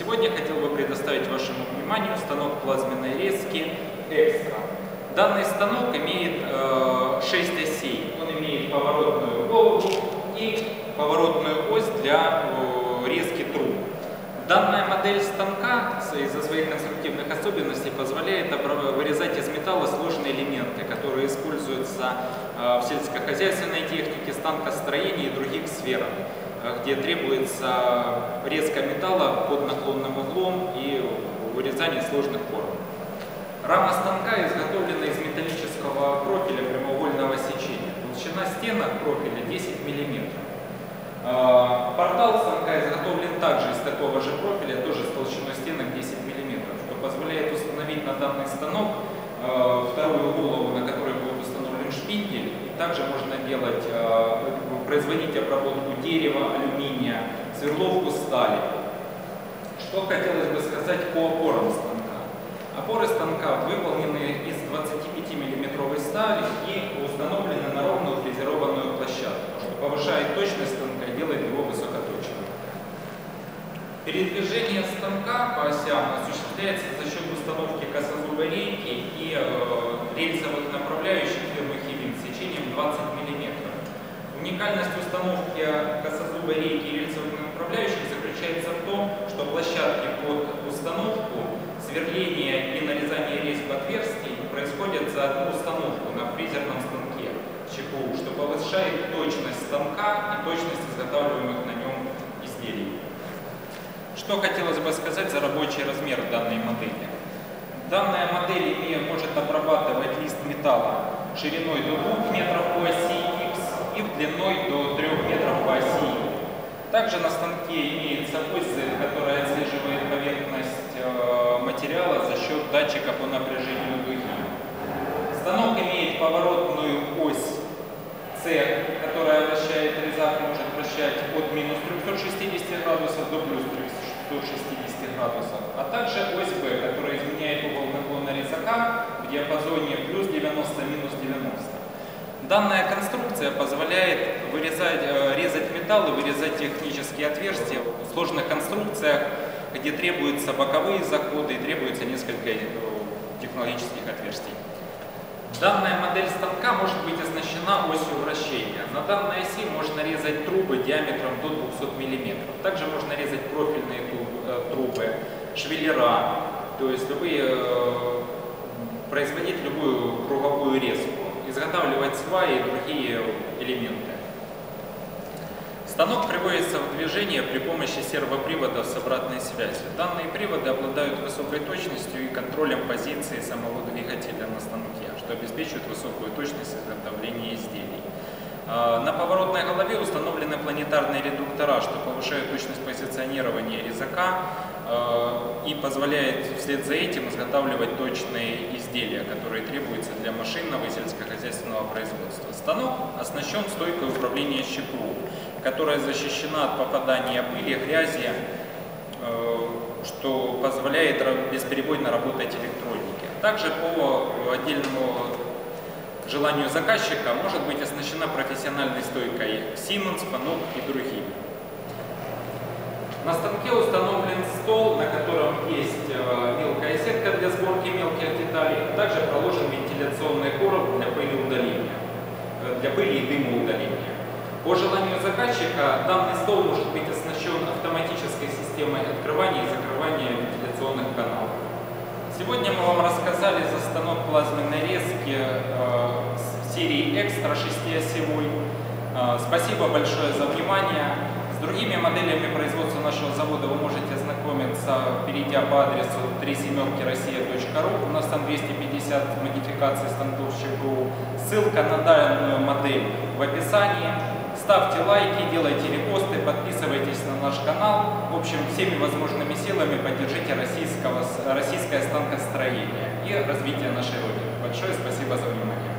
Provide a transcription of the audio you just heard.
Сегодня хотел бы предоставить вашему вниманию станок плазменной резки Экстра. Данный станок имеет 6 осей. Он имеет поворотную голову и поворотную ось для резки труб. Данная модель станка из-за своих конструктивных особенностей позволяет вырезать из металла сложные элементы, которые используются в сельскохозяйственной технике, станкостроении и других сферах, где требуется резка металла под наклонным углом и вырезание сложных форм. Рама станка изготовлена из металлического профиля прямоугольного сечения. Толщина стенок профиля 10 мм. Портал станка изготовлен также из такого же профиля, тоже с толщиной стенок 10 мм, что позволяет установить на данный станок вторую голову, на которой будет установлен шпиндель. Также можно производить обработку дерева, алюминия, сверловку стали. Что хотелось бы сказать по опорам станка. Опоры станка выполнены из 25-мм стали и установлены на ровную фрезерованную площадку, что повышает точность станка и делает его высокоточным. Передвижение станка по осям осуществляется за счет установки косозубой рейки и рельсовых направляющих фирмы Хивин с сечением 20 мм. Уникальность установки косозубой рейки и рельсовых направляющих заключается в том, что площадки под установку, сверление и нарезание резьб отверстий происходят за одну установку на фрезерном станке ЧПУ, что повышает точность станка и точность изготавливаемых на нем изделий. Что хотелось бы сказать за рабочий размер данной модели. Данная модель может обрабатывать лист металла шириной до 2 метров по оси X и длиной до 3 метров по оси Y. Также на станке имеется ось, которая отслеживает поверхность материала за счет датчика по напряжению дуги. Станок имеет поворотную ось C, которая вращает резак, может вращать от минус 360 градусов до плюс 360 градусов, а также ось B, которая изменяет угол наклона резака в диапазоне плюс 90 минус 90. Данная конструкция позволяет резать металл и вырезать технические отверстия в сложных конструкциях, где требуются боковые заходы и требуется несколько технологических отверстий. Данная модель станка может быть оснащена осью вращения. На данной оси можно резать трубы диаметром до 200 мм. Также можно резать профильные трубы, швеллера, то есть производить любую круговую резку, изготавливать сваи и другие элементы. Станок приводится в движение при помощи сервоприводов с обратной связью. Данные приводы обладают высокой точностью и контролем позиции самого двигателя на станке, что обеспечивает высокую точность изготовления изделий. На поворотной голове установлены планетарные редуктора, что повышает точность позиционирования резака и позволяет вслед за этим изготавливать точные изделия, которые требуются для машинного и сельскохозяйственного производства. Станок оснащен стойкой управления ЧПУ, которая защищена от попадания пыли, грязи, что позволяет бесперебойно работать электронике. Также по отдельному желанию заказчика может быть оснащена профессиональной стойкой Siemens, Fanuc и другими. На станке установлен стол, на котором есть мелкая сетка для сборки мелких деталей. Также проложен вентиляционный короб для пыли и дымоудаления. По желанию заказчика данный стол может быть оснащен автоматической системой открывания и закрывания вентиляционных каналов. Сегодня мы вам рассказали за станок плазменной резки серии Экстра 6-осевой. Спасибо большое за внимание. С другими моделями производства нашего завода вы можете ознакомиться, перейдя по адресу 37rossiya.ru. У нас там 250 модификаций станков ЧПУ. Ссылка на данную модель в описании. Ставьте лайки, делайте репосты, подписывайтесь на наш канал. В общем, всеми возможными силами поддержите российское станкостроение и развитие нашей Родины. Большое спасибо за внимание.